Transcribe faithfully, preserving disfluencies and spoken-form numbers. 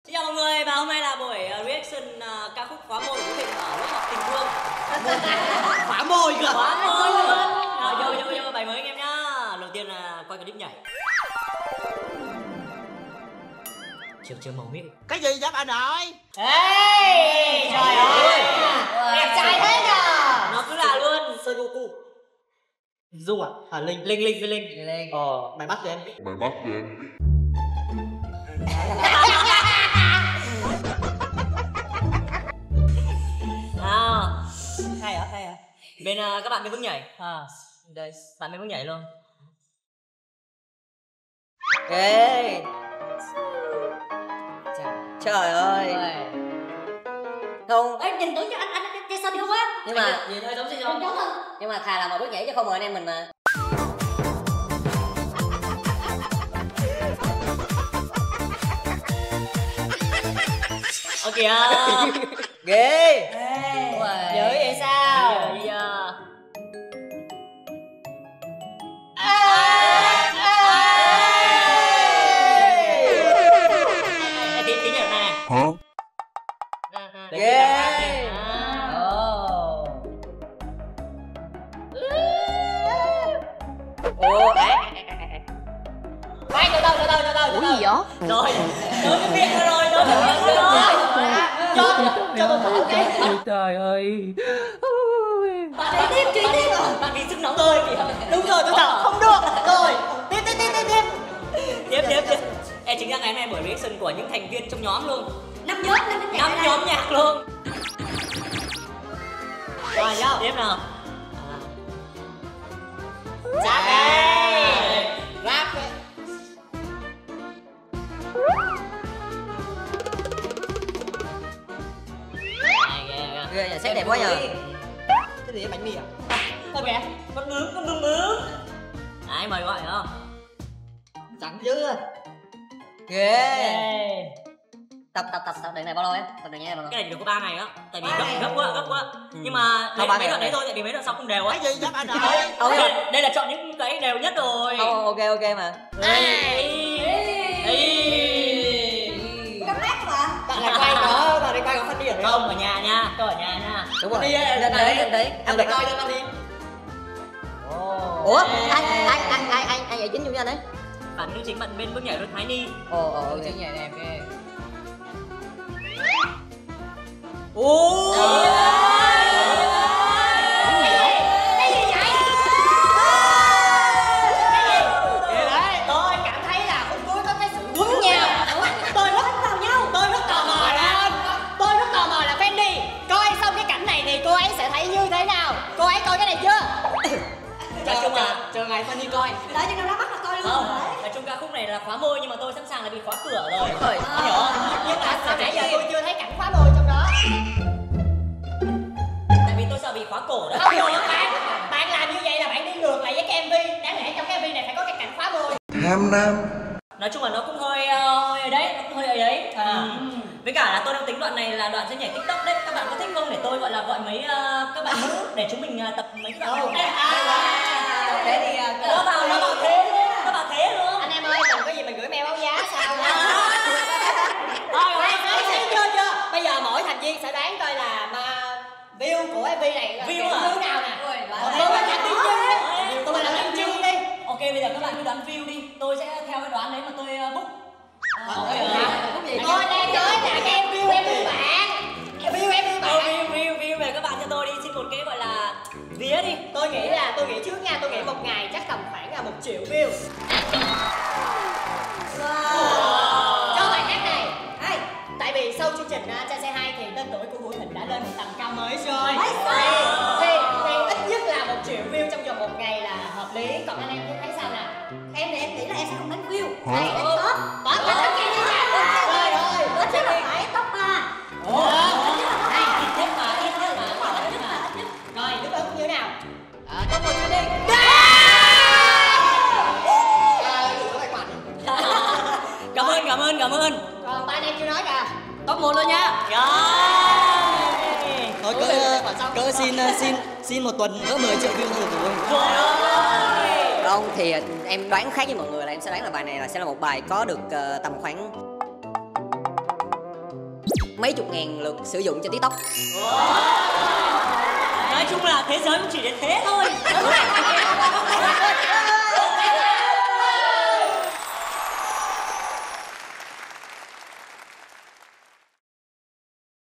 Xin chào mọi người, và hôm nay là buổi uh, reaction uh, ca khúc Khóa Môi của Vũ Thịnh ở lớp học tình thương. Khóa môi cơ. Khóa môi luôn. Rồi, vô vô vô bài mới anh em nhá. Đầu tiên là quay clip nhảy. Chiều chiều màu miếc. Cái gì vậy anh ơi? Ê, trời ơi, đẹp trai thế nhờ. nó cứ là luôn. Sơn Goku. Du à? Hà Linh. Linh Linh với Linh. Linh. Ờ, mày bắt đi em. Mày bắt đi em. À, Hay hả? Hay hả? bên uh, các bạn bên bước nhảy. À, đây. Bạn bên bước nhảy luôn. Ê. Trời ơi. Không. Ê, nhìn tưởng cho anh anh anh trai xinh không á. Nhưng mà Nhìn hơi giống gì Giống không? không? nhưng mà thà là một bước nhảy chứ không mời anh em mình mà. Ơ kìa. Ghê. Ê. Dữ vậy sao? Bây giờ. Ê, tí tí nhảy này này. Hả? Ghê. À. Ồ. Ồ, đấy. Khoan, từ từ từ từ từ từ. Ủa gì vậy? Rồi, đôi cái miệng nó rồi, đôi cái miệng nó rồi. Cho cho tôi thử cái. Trời ơi. Bạn đi tiếp, truy tiếp. Bạn bị sức nóng rồi kìa. Đúng rồi, tôi thở không được. Rồi, tiếp tiếp tiếp tiếp tiếp. Tiếp tiếp tiếp. Ê, chính ra ngày hôm nay buổi reaction của những thành viên trong nhóm luôn. Năm nhóm, năm nhóm nhạc. Năm nhóm nhạc luôn. Rồi, vô. Tiếp nào. Rap đây. Rap đây. Ghê, nhà set đẹp quá nhờ. Cái gì vậy, bánh mì à? Thôi kìa, con bướm, con bướm bướm. Đấy, mời gọi không? Chẳng chứ. Ghê. Ê. Tập tập tập tập đoạn này bao lâu em? Tập đoạn này bao lâu? Cái này được có ba ngày á, tại vì Ba gấp ngày. gấp quá, gấp quá. Nhưng mà Không, đấy, ba mấy ngày đoạn đấy rồi. thôi, tại vì mấy đoạn sau không đều á. Cái gì vậy anh ơi? Không, đây, đây là chọn những cái đều nhất rồi. không, ok ok mà. Cắm mát mà. Bạn này quay có, bạn này quay có phân điển không? Không, ở nhà nha, tôi ở nhà nha. Đúng rồi. Đi đây, Lên đây. đấy, lên đấy. Em Em để coi cho anh đi. Ủa, anh anh anh anh anh anh vậy chính chung cho anh ấy. Bạn nữ chính bạn bên bước nhảy luôn Thái Ni. Ồ ồ ok. nhảy đẹp ghê. Ồ. Cái gì vậy? Tôi cảm thấy là khúc cuối có cái sự quấn nhau. Tôi rất vào nhau. Tôi rất tò mò là tôi rất tò mò là Fendi coi xong cái cảnh này thì cô ấy sẽ thấy như thế nào? Cô ấy coi cái này chưa? Nói chung là chờ ngày Fendi coi. Đợi cho nó ra mắt là coi luôn không, rồi. nói chung ca khúc này là khóa môi nhưng mà tôi sẵn sàng là bị khóa cửa rồi. Rồi. Anh hiểu không? Nhưng mà sao nãy giờ tôi chưa thấy cảnh khóa môi trong đó. Tại vì tôi sợ bị khóa cổ đó. Không được bạn, bạn làm như vậy là bạn đi ngược lại với cái em vê. Đáng lẽ trong cái em vê này phải có cái cảnh khóa môi. Tham nam. Nói chung là nó cũng hơi uh, hơi ấy đấy, nó cũng hơi ấy đấy. À. Với cả là tôi đang tính đoạn này là đoạn sẽ nhảy TikTok đấy. Các bạn có thích không để tôi gọi là gọi mấy uh, các bạn nữ để chúng mình uh, tập mấy cái đoạn này. Thế thì Nó vào nó vào thế luôn, nó vào thế luôn. Anh em ơi, mình có gì mình gửi mail báo giá sao? Rồi, Thấy thấy thấy chưa chưa? Bây giờ mỗi thành viên sẽ đoán coi là mà view của em vê này là View kiểu à? như nào nè. Ôi, Tụi mình làm tiếng Trung đi. Tụi mình làm tiếng Trung đi. Ok, bây giờ các bạn cứ đoán view đi. Tôi sẽ theo cái đoán đấy mà tôi uh, book. Ok. Khúc gì? Tôi đang nói là cái em view em view bạn. View em view Ờ, bạn. view, view, view về các bạn cho tôi đi. Xin một cái gọi là vía đi. Tôi nghĩ là tôi nghĩ trước nha, tôi nghĩ một ngày chắc tầm khoảng là một triệu view. Cho bài hát này. Hay. Tại vì sau chương trình uh, Cha Xe hai thì tên tuổi của Vũ Thịnh đã lên một tầm cao mới rồi. Mới Thì, thì, thì ít nhất là một triệu view trong vòng một ngày là hợp lý. Còn anh em thấy sao nào? Em thì em nghĩ là em sẽ không đánh view. Hả? Em đánh top. Top là top kia đi nha. Rồi rồi. Top chắc là phải top ba. Này, ít nhất mà, ít nhất mà, ít nhất mà. Rồi, lúc đó cũng như thế nào? Top một cho đi. Cảm ơn, cảm ơn, cảm ơn. Còn ba anh em chưa nói kìa. Top một luôn nha. Rồi. Thôi cỡ, cỡ xin xin xin một tuần cỡ mười triệu view thôi rồi. Trời ơi. Không thì em đoán khác với mọi người là em sẽ đoán là bài này là sẽ là một bài có được uh, tầm khoảng mấy chục ngàn lượt sử dụng trên TikTok. Nói chung là thế giới cũng chỉ đến thế thôi.